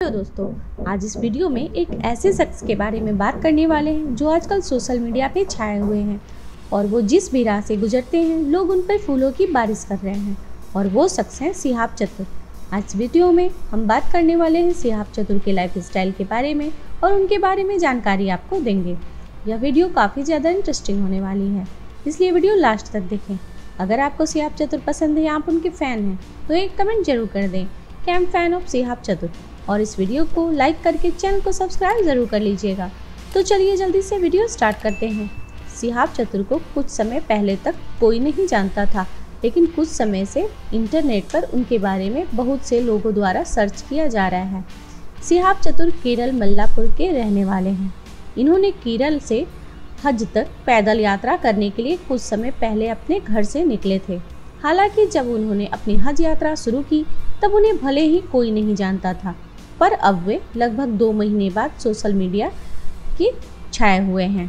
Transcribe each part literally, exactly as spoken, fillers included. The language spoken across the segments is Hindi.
हेलो दोस्तों, आज इस वीडियो में एक ऐसे शख्स के बारे में बात करने वाले हैं जो आजकल सोशल मीडिया पे छाए हुए हैं और वो जिस भी राह से गुजरते हैं लोग उन पर फूलों की बारिश कर रहे हैं और वो शख्स हैं सिहाब चतुर। आज इस वीडियो में हम बात करने वाले हैं सिहाब चतुर के लाइफ स्टाइल के बारे में और उनके बारे में जानकारी आपको देंगे। यह वीडियो काफ़ी ज़्यादा इंटरेस्टिंग होने वाली है, इसलिए वीडियो लास्ट तक देखें। अगर आपको सिहाब चतुर पसंद है या आप उनके फ़ैन हैं तो एक कमेंट जरूर कर दें कि I am fan of Sihab Chatur और इस वीडियो को लाइक करके चैनल को सब्सक्राइब ज़रूर कर लीजिएगा। तो चलिए जल्दी से वीडियो स्टार्ट करते हैं। सिहाब चतुर को कुछ समय पहले तक कोई नहीं जानता था, लेकिन कुछ समय से इंटरनेट पर उनके बारे में बहुत से लोगों द्वारा सर्च किया जा रहा है। सिहाब चतुर केरल मल्लापुर के रहने वाले हैं। इन्होंने केरल से हज तक पैदल यात्रा करने के लिए कुछ समय पहले अपने घर से निकले थे। हालांकि जब उन्होंने अपनी हज यात्रा शुरू की तब उन्हें भले ही कोई नहीं जानता था, पर अब वे लगभग दो महीने बाद सोशल मीडिया के छाए हुए हैं।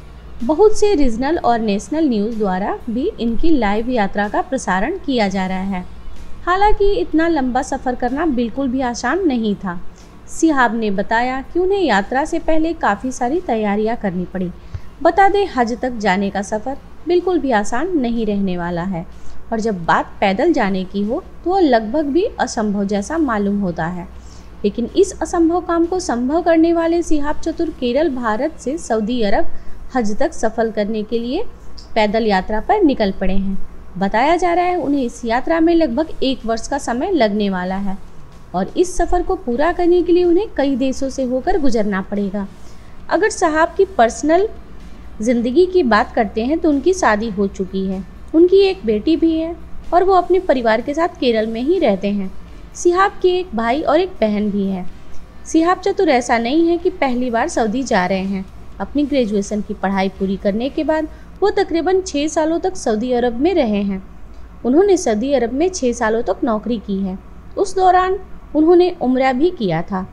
बहुत से रीजनल और नेशनल न्यूज़ द्वारा भी इनकी लाइव यात्रा का प्रसारण किया जा रहा है। हालांकि इतना लंबा सफ़र करना बिल्कुल भी आसान नहीं था। सिहाब ने बताया कि उन्हें यात्रा से पहले काफ़ी सारी तैयारियां करनी पड़ी। बता दें, हज तक जाने का सफ़र बिल्कुल भी आसान नहीं रहने वाला है और जब बात पैदल जाने की हो तो वह लगभग भी असंभव जैसा मालूम होता है। लेकिन इस असंभव काम को संभव करने वाले सिहाब चतुर केरल भारत से सऊदी अरब हज तक सफल करने के लिए पैदल यात्रा पर निकल पड़े हैं। बताया जा रहा है उन्हें इस यात्रा में लगभग एक वर्ष का समय लगने वाला है और इस सफ़र को पूरा करने के लिए उन्हें कई देशों से होकर गुजरना पड़ेगा। अगर साहब की पर्सनल ज़िंदगी की बात करते हैं तो उनकी शादी हो चुकी है, उनकी एक बेटी भी है और वो अपने परिवार के साथ केरल में ही रहते हैं। सिहाब के एक भाई और एक बहन भी है। सिहाब चतुर ऐसा नहीं है कि पहली बार सऊदी जा रहे हैं। अपनी ग्रेजुएशन की पढ़ाई पूरी करने के बाद वो तकरीबन छः सालों तक सऊदी अरब में रहे हैं। उन्होंने सऊदी अरब में छः सालों तक नौकरी की है। उस दौरान उन्होंने उम्रा भी किया था।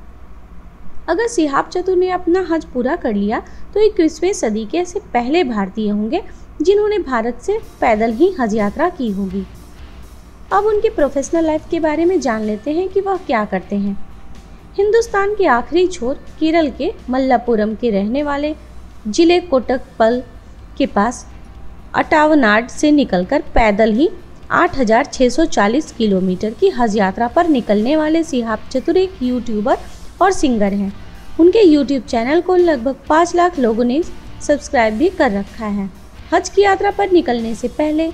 अगर सिहाब चतुर ने अपना हज पूरा कर लिया तो इक्कीसवीं सदी के ऐसे पहले भारतीय होंगे जिन्होंने भारत से पैदल ही हज यात्रा की होगी। अब उनकी प्रोफेशनल लाइफ के बारे में जान लेते हैं कि वह क्या करते हैं। हिंदुस्तान के आखिरी छोर केरल के मल्लापुरम के रहने वाले जिले कोटकपल के पास अटावनाड से निकलकर पैदल ही आठ हज़ार छः सौ चालीस किलोमीटर की हज यात्रा पर निकलने वाले सिहाब चतुर एक यूट्यूबर और सिंगर हैं। उनके यूट्यूब चैनल को लगभग पाँच लाख लोगों ने सब्सक्राइब भी कर रखा है। हज की यात्रा पर निकलने से पहले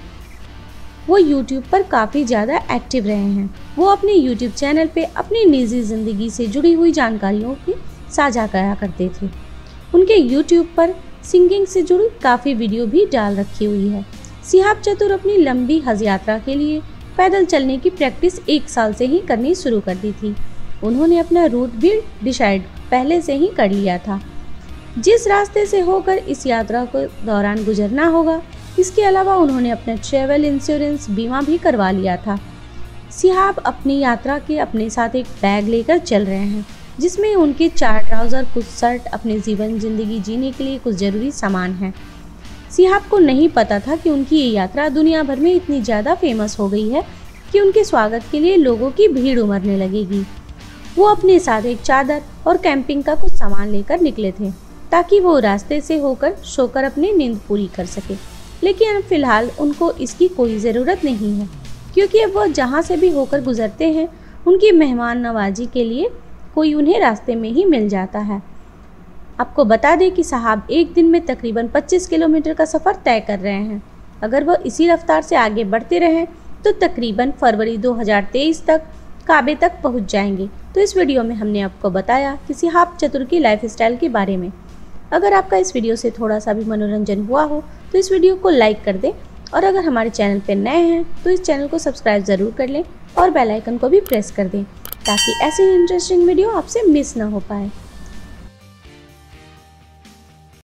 वो यूट्यूब पर काफ़ी ज़्यादा एक्टिव रहे हैं। वो अपने यूट्यूब चैनल पे अपनी निजी ज़िंदगी से जुड़ी हुई जानकारियों की साझा करा करते थे। उनके यूट्यूब पर सिंगिंग से जुड़ी काफ़ी वीडियो भी डाल रखी हुई है। सिहाब चतुर अपनी लंबी हज यात्रा के लिए पैदल चलने की प्रैक्टिस एक साल से ही करनी शुरू कर दी थी। उन्होंने अपना रूट भी डिसाइड पहले से ही कर लिया था, जिस रास्ते से होकर इस यात्रा के दौरान गुजरना होगा। इसके अलावा उन्होंने अपना ट्रैवल इंश्योरेंस बीमा भी करवा लिया था। सिहाब अपनी यात्रा के अपने साथ एक बैग लेकर चल रहे हैं जिसमें उनके चार ट्राउज़र, कुछ शर्ट, अपने जीवन जिंदगी जीने के लिए कुछ ज़रूरी सामान हैं। सिहाब को नहीं पता था कि उनकी ये यात्रा दुनिया भर में इतनी ज़्यादा फेमस हो गई है कि उनके स्वागत के लिए लोगों की भीड़ उमड़ने लगेगी। वो अपने साथ एक चादर और कैंपिंग का कुछ सामान लेकर निकले थे ताकि वो रास्ते से होकर सोकर अपनी नींद पूरी कर सके। लेकिन फ़िलहाल उनको इसकी कोई ज़रूरत नहीं है क्योंकि अब वह जहाँ से भी होकर गुजरते हैं उनकी मेहमान नवाजी के लिए कोई उन्हें रास्ते में ही मिल जाता है। आपको बता दें कि साहब एक दिन में तकरीबन पच्चीस किलोमीटर का सफ़र तय कर रहे हैं। अगर वह इसी रफ्तार से आगे बढ़ते रहें तो तकरीबन फरवरी दो हज़ार तेईस तक काबे तक पहुँच जाएंगे। तो इस वीडियो में हमने आपको बताया कि सिहाब चतुर की लाइफ स्टाइल के बारे में। अगर आपका इस वीडियो से थोड़ा सा भी मनोरंजन हुआ हो तो इस वीडियो को लाइक कर दें और अगर हमारे चैनल पर नए हैं तो इस चैनल को सब्सक्राइब ज़रूर कर लें और बेल आइकन को भी प्रेस कर दें ताकि ऐसे ही इंटरेस्टिंग वीडियो आपसे मिस ना हो पाए।